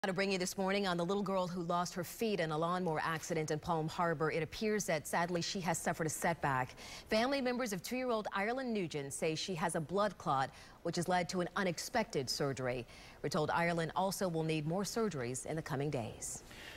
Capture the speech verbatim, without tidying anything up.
To bring you this morning on the little girl who lost her feet in a lawnmower accident in Palm Harbor. It appears that sadly she has suffered a setback. Family members of two-year-old Ireland Nugent say she has a blood clot, which has led to an unexpected surgery. We're told Ireland also will need more surgeries in the coming days.